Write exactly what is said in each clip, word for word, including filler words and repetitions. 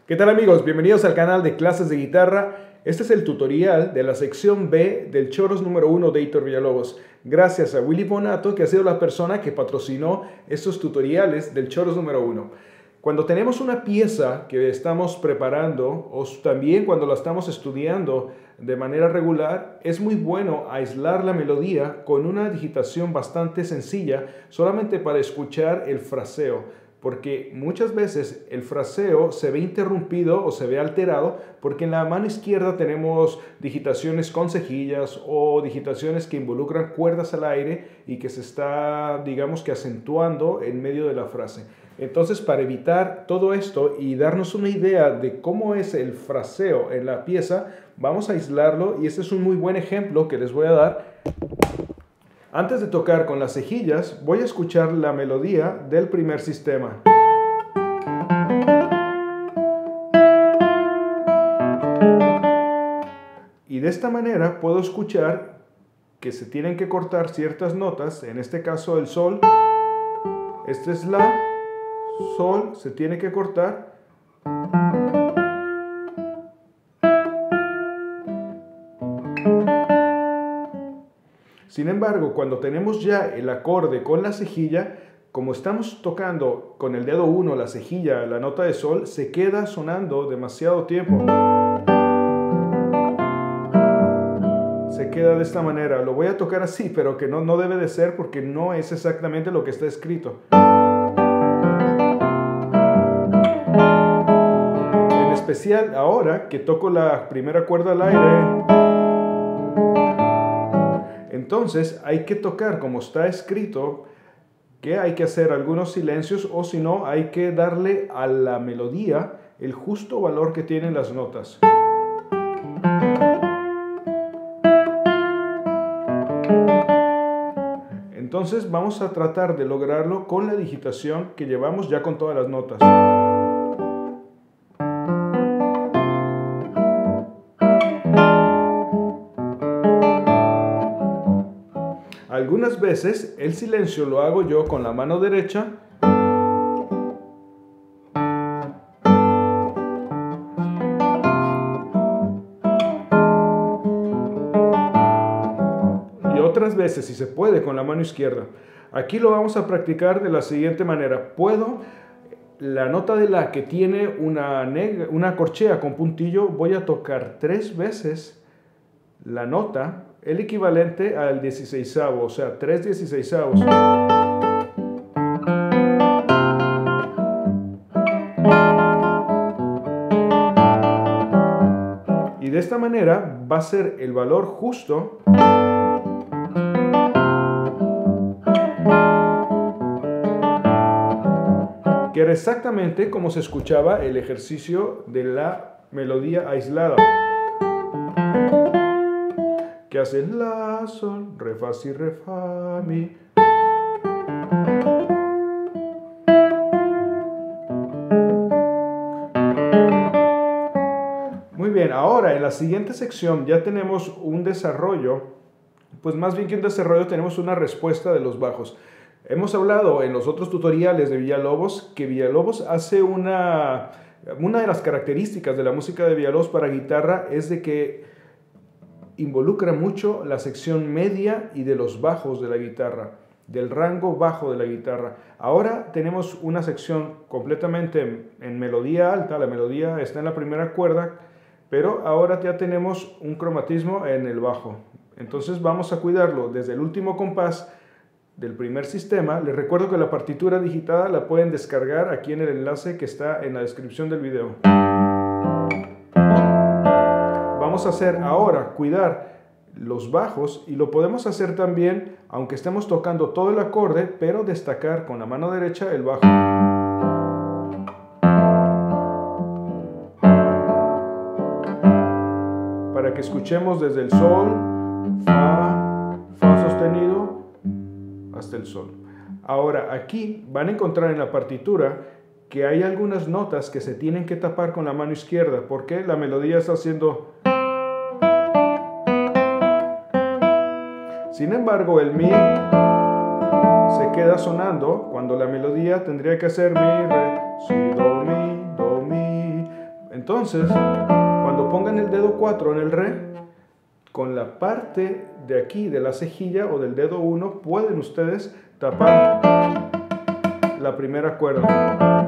¿Qué tal amigos? Bienvenidos al canal de clases de guitarra. Este es el tutorial de la sección B del Choros número uno de Héctor Villalobos. Gracias a Willy Bonato, que ha sido la persona que patrocinó estos tutoriales del Choros número uno. Cuando tenemos una pieza que estamos preparando o también cuando la estamos estudiando de manera regular, es muy bueno aislar la melodía con una digitación bastante sencilla solamente para escuchar el fraseo. Porque muchas veces el fraseo se ve interrumpido o se ve alterado porque en la mano izquierda tenemos digitaciones con cejillas o digitaciones que involucran cuerdas al aire y que se está, digamos que acentuando en medio de la frase. Entonces, para evitar todo esto y darnos una idea de cómo es el fraseo en la pieza, vamos a aislarlo y este es un muy buen ejemplo que les voy a dar. Antes de tocar con las cejillas, voy a escuchar la melodía del primer sistema. Y de esta manera puedo escuchar que se tienen que cortar ciertas notas, en este caso el sol, este es la, sol, se tiene que cortar. Sin embargo, cuando tenemos ya el acorde con la cejilla, como estamos tocando con el dedo uno la cejilla, la nota de sol, se queda sonando demasiado tiempo. Se queda de esta manera. Lo voy a tocar así, pero que no, no debe de ser porque no es exactamente lo que está escrito. En especial ahora que toco la primera cuerda al aire. Entonces hay que tocar como está escrito, que hay que hacer algunos silencios o si no hay que darle a la melodía el justo valor que tienen las notas. Entonces vamos a tratar de lograrlo con la digitación que llevamos ya con todas las notas. Algunas veces el silencio lo hago yo con la mano derecha y otras veces, si se puede, con la mano izquierda. Aquí lo vamos a practicar de la siguiente manera. Puedo, la nota de la que tiene una, una corchea con puntillo, voy a tocar tres veces la nota, el equivalente al dieciseisavo, o sea, tres dieciseisavos. Y de esta manera va a ser el valor justo que era exactamente como se escuchaba el ejercicio de la melodía aislada. Que hace la, sol, re, fa, si, re, fa, mi. Muy bien, ahora en la siguiente sección ya tenemos un desarrollo, pues más bien que un desarrollo tenemos una respuesta de los bajos. Hemos hablado en los otros tutoriales de Villalobos que Villalobos hace una, una de las características de la música de Villalobos para guitarra es de que involucra mucho la sección media y de los bajos de la guitarra, del rango bajo de la guitarra. Ahora tenemos una sección completamente en, en melodía alta, la melodía está en la primera cuerda, pero ahora ya tenemos un cromatismo en el bajo. Entonces vamos a cuidarlo desde el último compás del primer sistema. Les recuerdo que la partitura digitada la pueden descargar aquí en el enlace que está en la descripción del video. Vamos a hacer ahora, cuidar los bajos y lo podemos hacer también, aunque estemos tocando todo el acorde, pero destacar con la mano derecha el bajo. Para que escuchemos desde el sol, fa, fa sostenido, hasta el sol. Ahora aquí van a encontrar en la partitura que hay algunas notas que se tienen que tapar con la mano izquierda porque la melodía está haciendo. Sin embargo, el mi se queda sonando cuando la melodía tendría que ser mi, re, si, do, mi, do, mi, Entonces, cuando pongan el dedo cuatro en el re, con la parte de aquí de la cejilla o del dedo uno, pueden ustedes tapar la primera cuerda.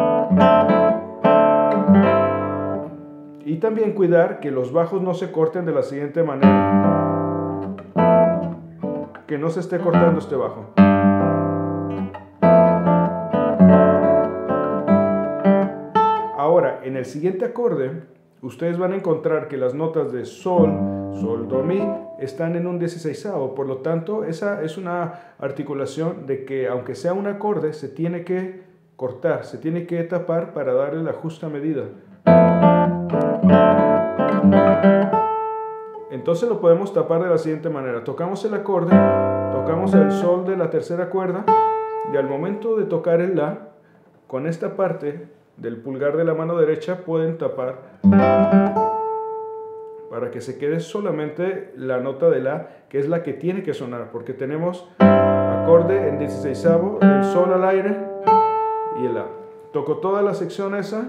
Y también cuidar que los bajos no se corten de la siguiente manera. Que no se esté cortando este bajo. Ahora, en el siguiente acorde, ustedes van a encontrar que las notas de sol, sol, do, mi están en un dieciseisavo. Por lo tanto, esa es una articulación de que, aunque sea un acorde, se tiene que cortar, se tiene que tapar para darle la justa medida. Entonces lo podemos tapar de la siguiente manera. Tocamos el acorde, tocamos el sol de la tercera cuerda y al momento de tocar el la, con esta parte del pulgar de la mano derecha pueden tapar para que se quede solamente la nota de la, que es la que tiene que sonar, porque tenemos acorde en dieciseisavo, el sol al aire y el la. Toco toda la sección esa.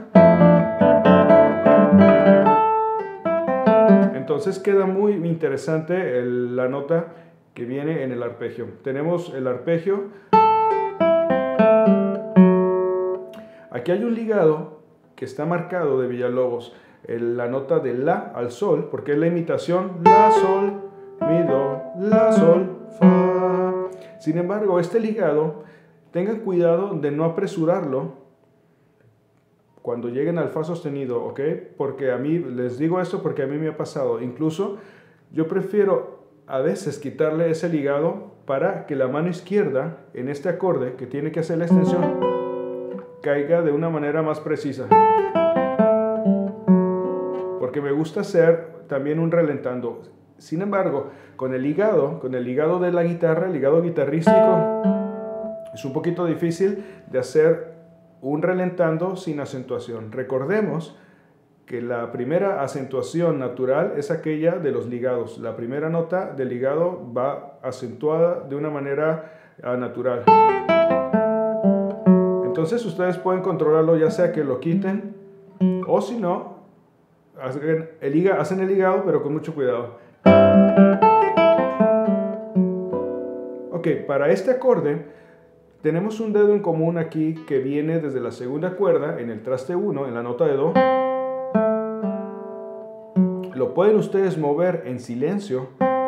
Entonces queda muy interesante el, la nota que viene en el arpegio. Tenemos el arpegio. Aquí hay un ligado que está marcado de Villalobos. El, la nota de la al sol, porque es la imitación la, sol, mi, do, la, sol, fa. Sin embargo, este ligado, tengan cuidado de no apresurarlo cuando lleguen al fa sostenido, ¿ok? Porque a mí, les digo esto porque a mí me ha pasado. Incluso yo prefiero a veces quitarle ese ligado para que la mano izquierda en este acorde que tiene que hacer la extensión caiga de una manera más precisa. Porque me gusta hacer también un relentando. Sin embargo, con el ligado, con el ligado de la guitarra, el ligado guitarrístico, es un poquito difícil de hacer un relentando sin acentuación. Recordemos que la primera acentuación natural es aquella de los ligados. La primera nota del ligado va acentuada de una manera uh, natural. Entonces ustedes pueden controlarlo, ya sea que lo quiten o si no, hacen el, ligado, hacen el ligado pero con mucho cuidado. Ok, para este acorde tenemos un dedo en común aquí que viene desde la segunda cuerda en el traste uno, en la nota de do. Lo pueden ustedes mover en silencio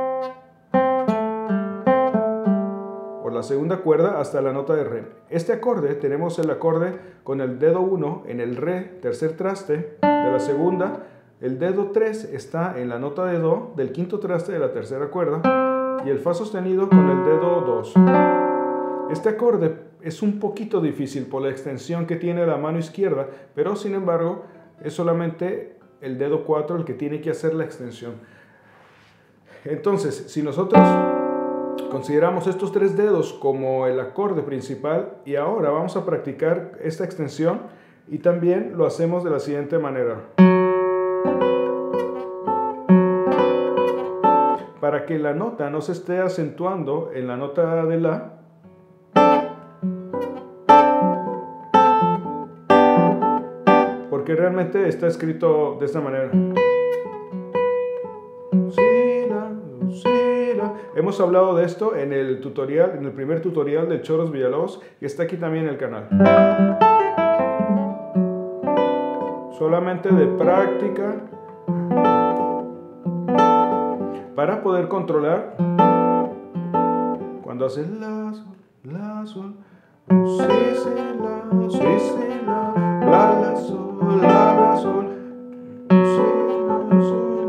por la segunda cuerda hasta la nota de re. Este acorde, tenemos el acorde con el dedo uno en el re, tercer traste de la segunda. El dedo tres está en la nota de do del quinto traste de la tercera cuerda y el fa sostenido con el dedo dos. Este acorde es un poquito difícil por la extensión que tiene la mano izquierda, pero sin embargo es solamente el dedo cuatro el que tiene que hacer la extensión. Entonces, si nosotros consideramos estos tres dedos como el acorde principal y ahora vamos a practicar esta extensión y también lo hacemos de la siguiente manera. Para que la nota no se esté acentuando en la nota de la, porque realmente está escrito de esta manera. Si, la, si, la. Hemos hablado de esto en el tutorial, en el primer tutorial de Choros Villalobos, que está aquí también en el canal. Solamente de práctica para poder controlar cuando haces la, sol, la, sol, si, si, la, si, si, la, la, la, sol, la, la, sol, si, la, si,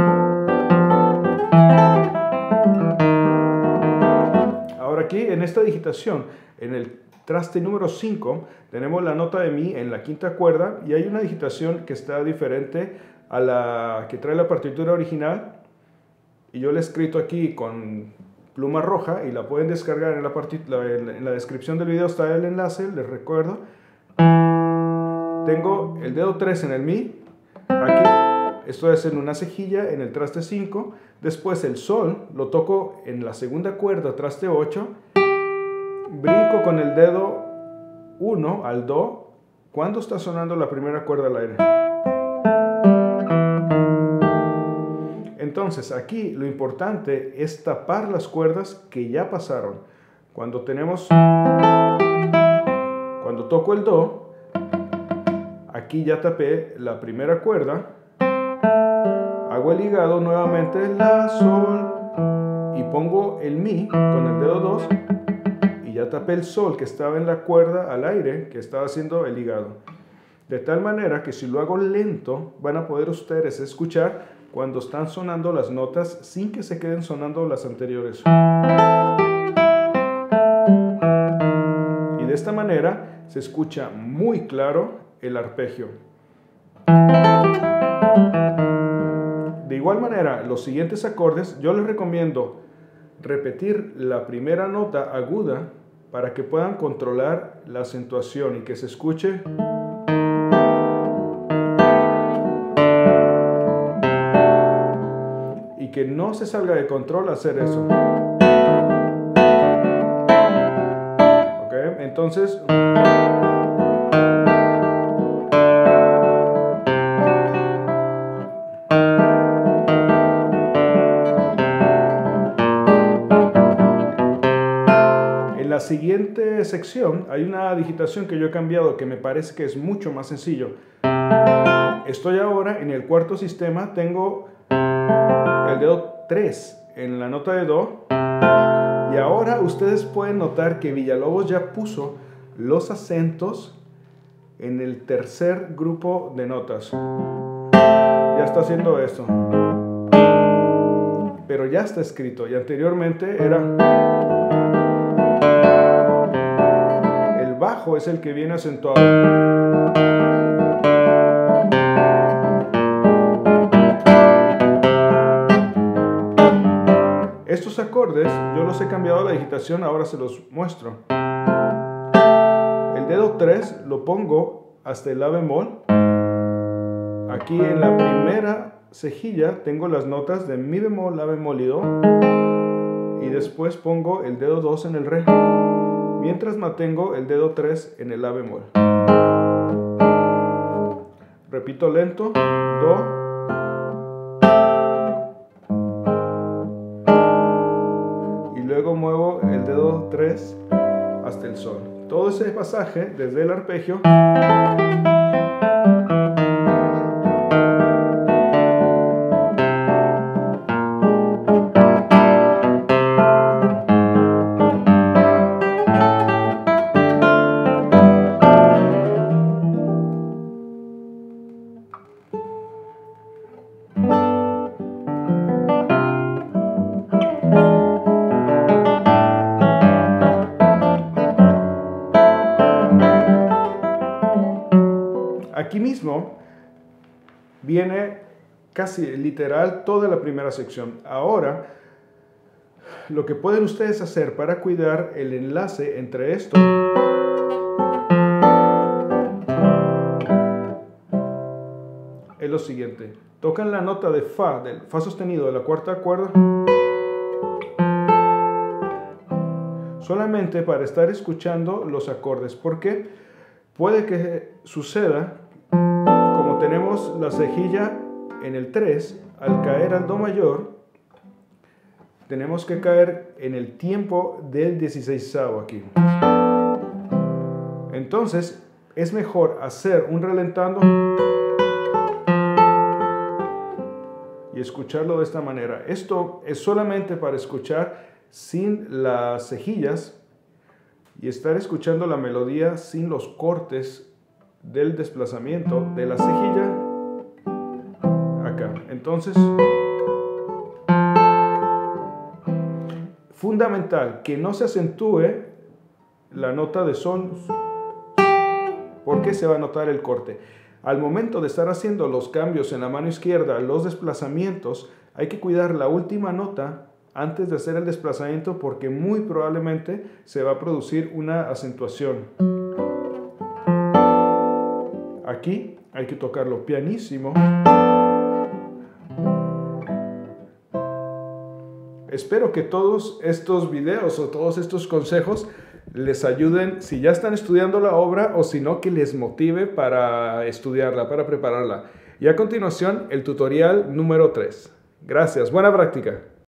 la. Ahora aquí en esta digitación, en el traste número cinco, tenemos la nota de mi en la quinta cuerda y hay una digitación que está diferente a la que trae la partitura original. Y yo la he escrito aquí con pluma roja y la pueden descargar en la, en la descripción del video, está el enlace, les recuerdo. Tengo el dedo tres en el mi, aquí, esto es en una cejilla en el traste cinco, después el sol lo toco en la segunda cuerda, traste ocho, brinco con el dedo uno al do cuando está sonando la primera cuerda al aire. Entonces, aquí lo importante es tapar las cuerdas que ya pasaron. Cuando tenemos, cuando toco el do, aquí ya tapé la primera cuerda, hago el ligado nuevamente, la, sol, y pongo el mi con el dedo dos, y ya tapé el sol que estaba en la cuerda al aire, que estaba haciendo el ligado. De tal manera que si lo hago lento, van a poder ustedes escuchar cuando están sonando las notas sin que se queden sonando las anteriores. Y de esta manera se escucha muy claro el arpegio. De igual manera, los siguientes acordes yo les recomiendo repetir la primera nota aguda para que puedan controlar la acentuación y que se escuche y que no se salga de control hacer eso. ¿Ok? Entonces, en la siguiente sección hay una digitación que yo he cambiado que me parece que es mucho más sencillo. Estoy ahora en el cuarto sistema, tengo el dedo tres en la nota de do, y ahora ustedes pueden notar que Villalobos ya puso los acentos en el tercer grupo de notas. Ya está haciendo esto, pero ya está escrito, y anteriormente era el bajo, es el que viene acentuado. Estos acordes yo los he cambiado a la digitación, ahora se los muestro. El dedo tres lo pongo hasta el la bemol. Aquí en la primera cejilla tengo las notas de mi bemol, la bemol y do. Y después pongo el dedo dos en el re, mientras mantengo el dedo tres en el la bemol. Repito lento, do. Luego muevo el dedo tres hasta el sol. Todo ese pasaje desde el arpegio aquí mismo viene casi literal toda la primera sección. Ahora, lo que pueden ustedes hacer para cuidar el enlace entre esto es lo siguiente. Tocan la nota de fa, del fa sostenido de la cuarta cuerda, solamente para estar escuchando los acordes, porque puede que suceda, como tenemos la cejilla en el tres, al caer al do mayor, tenemos que caer en el tiempo del dieciseisavo aquí. Entonces, es mejor hacer un relentando y escucharlo de esta manera. Esto es solamente para escuchar sin las cejillas y estar escuchando la melodía sin los cortes del desplazamiento de la cejilla acá. Entonces, fundamental que no se acentúe la nota de sol, porque se va a notar el corte. Al momento de estar haciendo los cambios en la mano izquierda, los desplazamientos, hay que cuidar la última nota antes de hacer el desplazamiento, porque muy probablemente se va a producir una acentuación. Aquí hay que tocarlo pianísimo. Espero que todos estos videos o todos estos consejos les ayuden si ya están estudiando la obra, o si no, que les motive para estudiarla, para prepararla. Y a continuación, el tutorial número tres. Gracias, buena práctica.